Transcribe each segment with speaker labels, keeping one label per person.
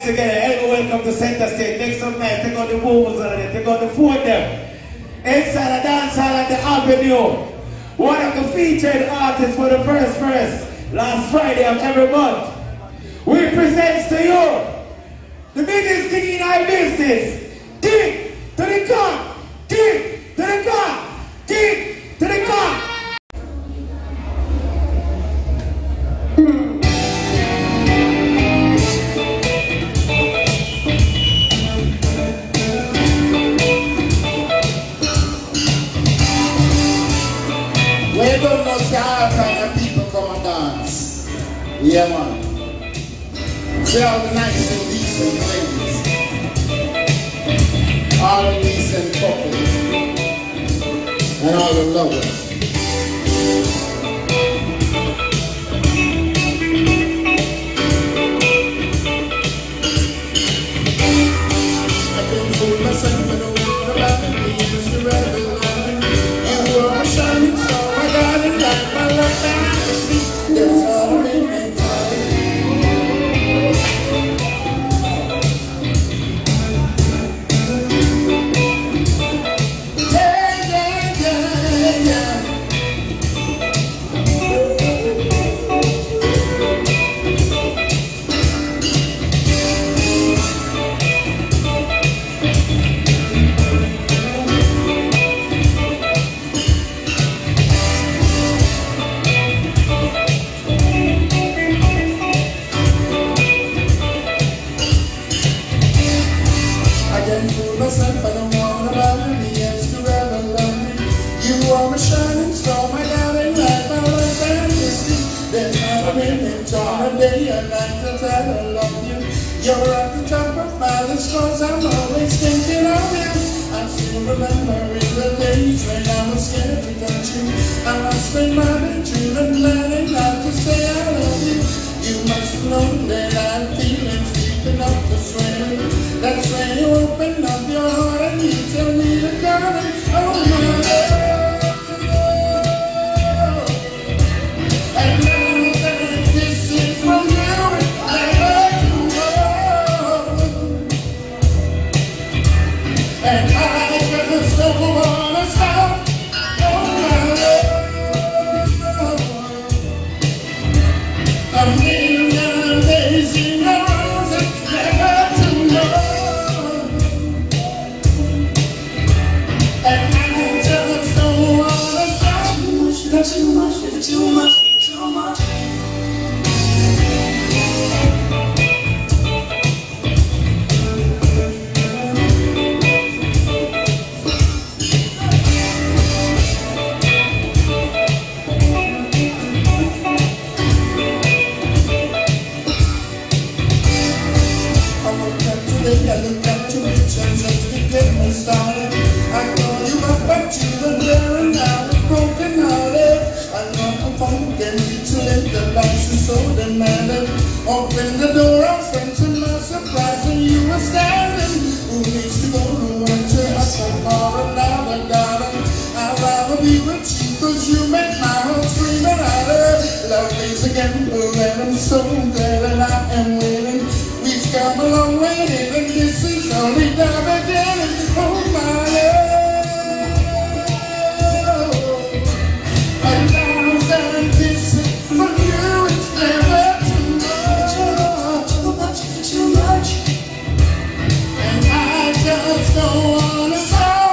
Speaker 1: together. Everyone welcome to Center Stage. Make some nice. Take out the vocals on it. Take out the food them. Inside the dance hall at the Avenue. One of the featured artists for the first last Friday of every month. We present to you the biggest thing in our business. Dig to the gun. Dig to the gun. Dig to the gun.
Speaker 2: When you don't know all kind of people come and dance. Yeah, man. See all the nice and decent ladies. All the decent couples. And all the lovers. I've been fooling myself in the world about me, Mr. Rebel. You are a shining star. Like my love fantasy, there's all in me. Day and night that I love you. You're at the top of my list, cause I'm always thinking of you. I still remember in the days when I was scared to touch you. I spent my day dreaming, planning not to say I love you. You must know that I'm feeling deep enough to swim. That's when you open up your heart and you tell me to come and oh my love. And I just don't wanna stop. Oh my love. A million days in your arms and never to know. And I just don't wanna stop. Too much, too much, too much. I look up to it just to get me started. I call you up but you were there and now it's broken hearted. I know I'm pumpkin to let the lights is so demanding. Open the door, our friends and my surprise and you were standing. Who needs to go to work to us or another garden? I'd rather be with you cause you make my heart scream and holler. Love is a gamble and I'm so glad that I am winning. We've come a long way and this is only the beginning. Oh my love, 1,000 kisses from you, it's never too much. Too much, too much. And I just don't wanna stop.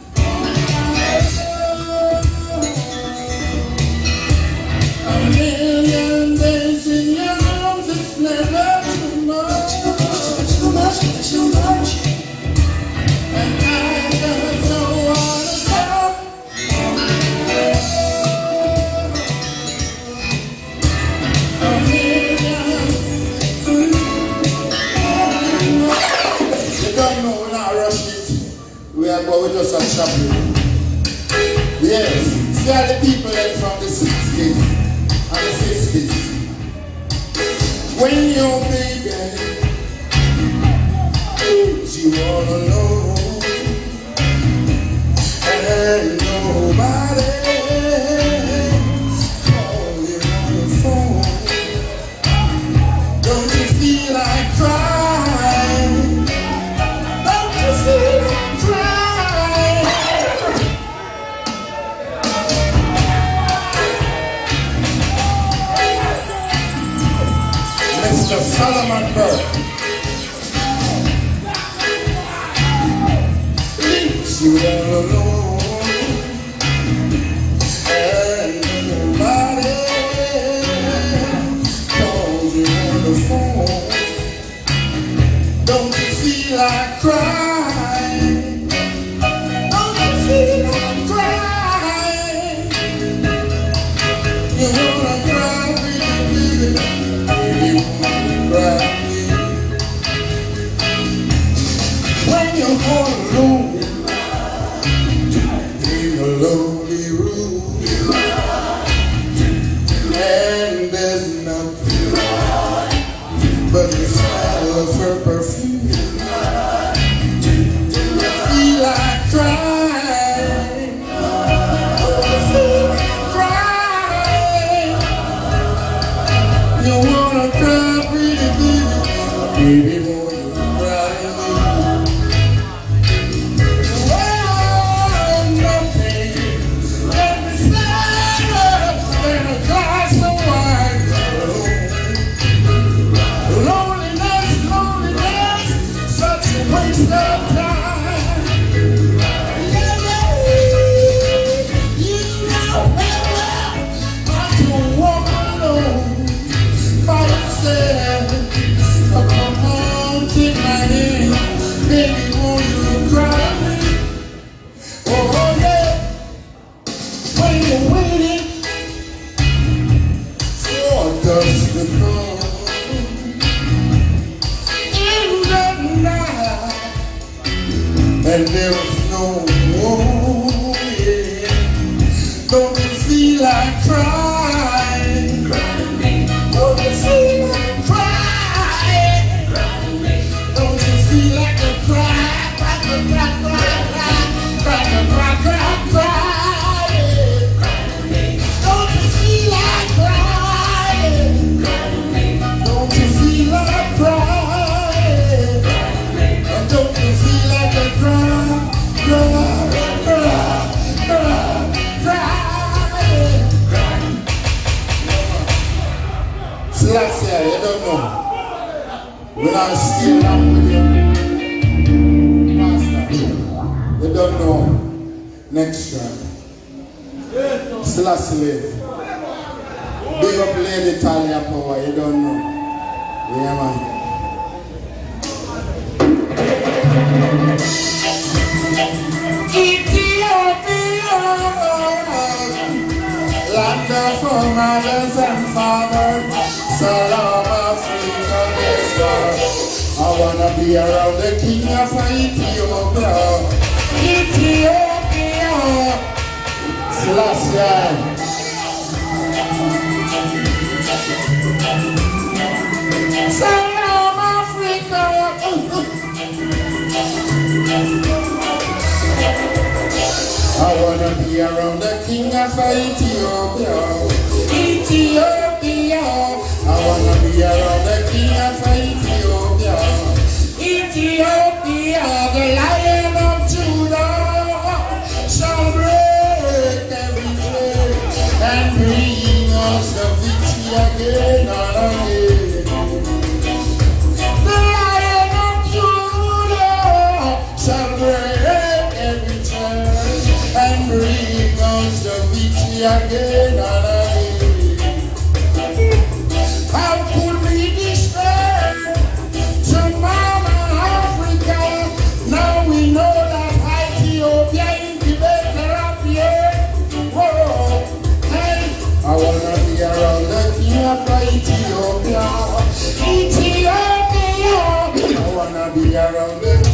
Speaker 2: A million days in your arms, it's never too much. Too much, too much. And I just don't wanna stop. A million. You don't know we're not rushing. We are going just on shopping. Yes, see all the people that from the 60s and the 50s. When you're big you all alone and nobody call you on the phone. Don't you feel like crying? Leaves you all alone, and nobody calls you on the phone. Don't you feel like crying? Don't you feel like crying? You wanna cry, baby, you wanna cry. When you're all alone in a lonely room, and there's nothing but the smell of her perfume, you feel like crying. You feel like crying. You wanna cry, pretty baby, won't you cry? And there is no war, yeah. Don't you feel like crying? Don't you feel like crying? Don't you feel like a cry? Don't you feel like crying? Don't you feel like crying? And don't you feel like a cry? Selassie, you don't know. When I still am with you, Master, you don't know. Next track. Selassie, big up Lady Talia Power, you don't know. Yeah, man. Ethiopia, land of mothers and fathers, Salam Africa, I wanna be around the king of Ethiopia. Ethiopia, Selassie. Salam Africa. I wanna be around the king of Ethiopia. Ethiopia. I wanna be around the king of Ethiopia. Ethiopia, the Lion of Judah, shall break every chain and bring us the victory again and again. The Lion of Judah shall break every chain and bring us the victory again and again. How could we despair to Mama Africa? Now we know that Ethiopia is the better of the world. Hey, I wanna be around the king of Ethiopia. Ethiopia, I wanna be around the king.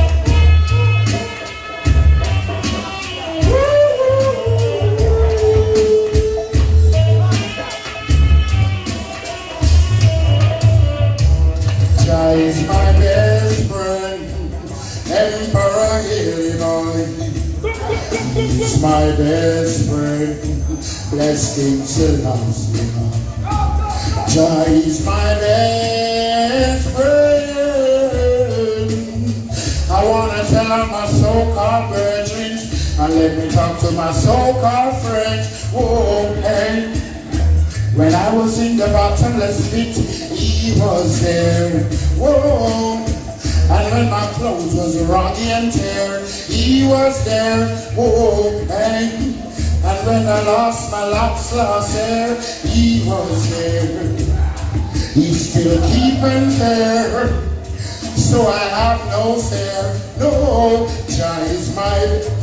Speaker 2: Is my best friend, Emperor Illinois. He's my best friend, blessed King Selassie. Jah is my best friend. I wanna tell all my so-called virgins, and let me talk to my so-called friends. Oh, hey. When I was in the bottomless pit, he was there. Whoa. And when my clothes was rotty and tear, he was there. Whoa. Hey. And when I lost my locks last hair, he was there. He's still keeping fair, so I have no fear. No, Jah is my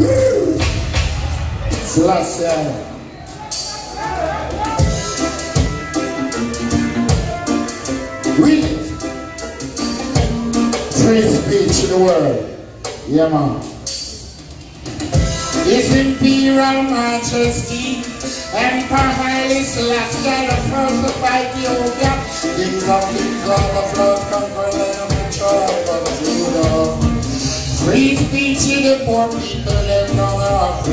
Speaker 2: Selassie. Really? Free speech in the world. Yeah, man. His Imperial Majesty Emperor Haile Selassie the first of Ethiopia, King of kings, Lord of lords, conqueror of the tribe of Judah. Free speech in the poor people in North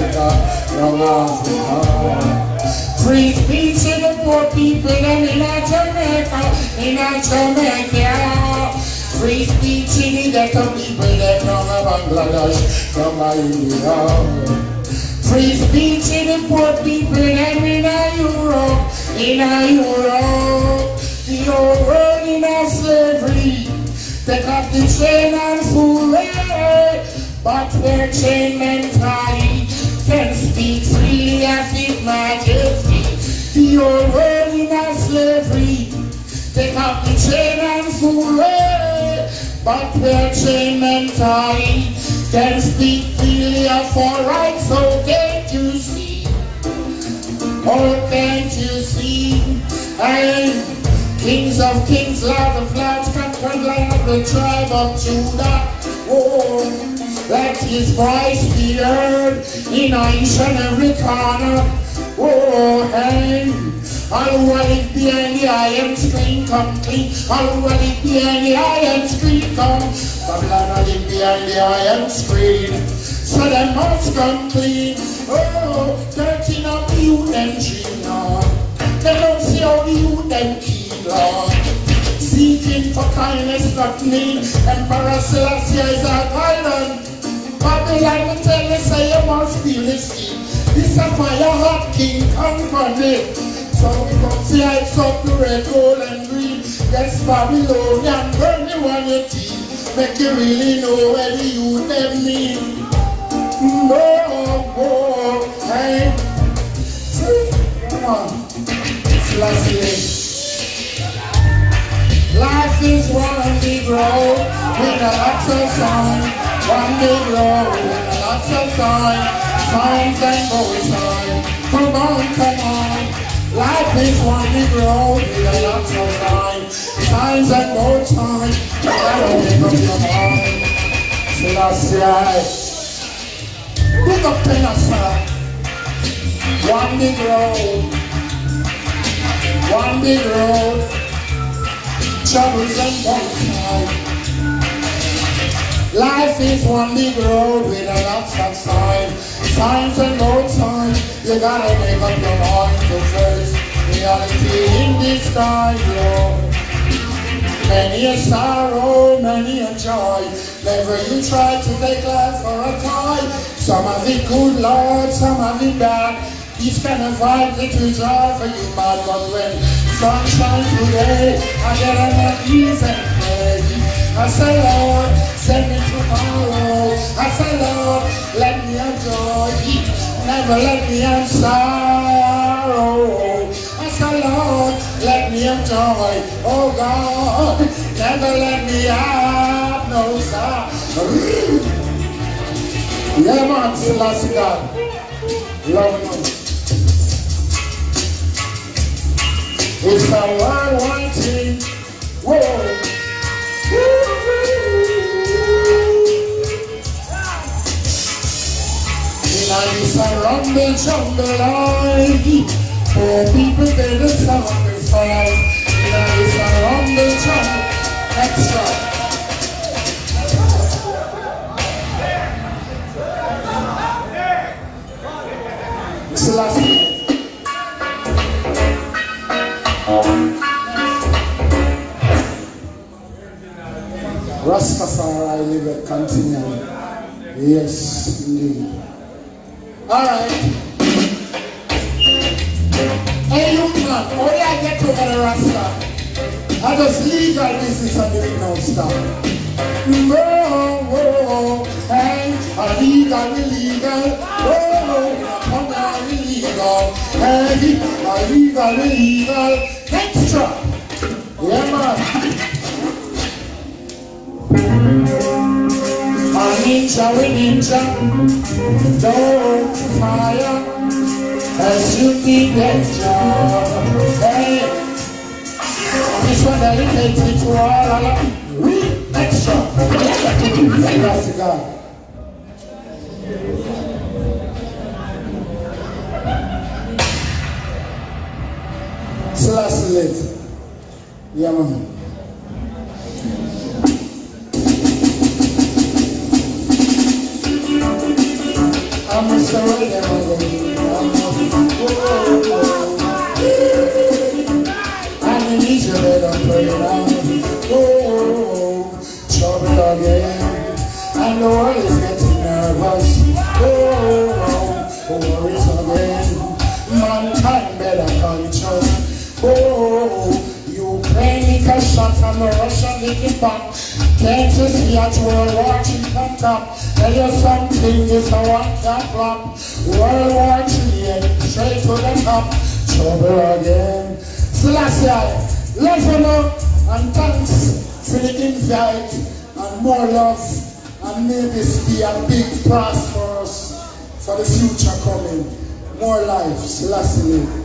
Speaker 2: Africa. Free speech in the poor people in Jamaica, Free speech in the ghetto people in Bangladesh, from India. Free speech in the poor people in Europe, the old world in slavery. Take off the chain and fool away, but their chain mentally can speak freely as His Majesty. The old world in slavery. Take off the chain and fool away, but their chain mentally can speak freely of all right. So can't you see? Oh, can't you see? I'm kings of kings, Lord of lords, conquered Lion of the tribe of Judah. Oh, let His voice be heard in each and every corner. Oh, hey. All who are live behind the iron screen come clean. All who are live behind the iron screen come. Babylon are live behind the iron screen, so they must come clean. Oh, 13 of the youth them dream, Lord. They don't see how the youth them keep, Lord. Seeking for kindness, not mean. Emperor Selassie is our tyrant. Babylon will tell you, say you must feel his heat. This is why your hot king conquered. So we come see heights up the red, gold and green. Yes, Babylonian, burn you on your teeth. Make you really know where the youth them mean. No, hey. Come on. Selassie. Life is one big road with a lots of sign. One big road with a lots of sign. Signs and gold sign. Come on, come on. Life is one big road with a lots of sign. Signs and gold sign. You gotta make up your mind. Selassie. Pick up pen and sir. One big road. One big road. Troubles and both. Life is one big road with a lots of signs. Signs and road signs. You gotta make up your mind to face reality in this time, Lord. Many a sorrow, many a joy. Never you try to take life for a toy. Some of it good, Lord, some of it bad. These kind of vibes it will drive for you mad. But when sun shines today, I get on my knees and pray. I say, Lord, send me tomorrow. I say, Lord, let me enjoy. Never let me have sorrow. I say, Lord, let me enjoy. Oh God, never let me have no sorrow. Yeah, man, Selassie God. Love you. It's a world wanting. Whoa. It's a rumble jungle life. Poor people pay the sacrifice. It's a rumble jungle. Extra. Selassie. Rastafari live continually. Yes, indeed. All right. Hey, you man, how did I get over the Rasta? I just legal business and do it now stop. Whoa, hey, illegal, illegal. Whoa, come on, illegal. Hey, illegal, illegal. Extra. Yeah, man. Ninja, we ninja. Don't fire. As you keep danger. Hey. This one that takes it to all extra. That's the guy. Selassie live. Yeah, man. I'm a surrender, you better play it on. Oh, trouble again. And the world is getting nervous. Oh, worries again. Mankind better conscious. Oh, Ukraine make a shot and the Russian make it back. Can't you see at World War III on top? Tell you something, this a one can't flop. World War III, straight to the top. Trouble again. Selassie. Love for love and thanks for the invite and more love, and may this be a big prize for us for the future coming. More life, Selassie.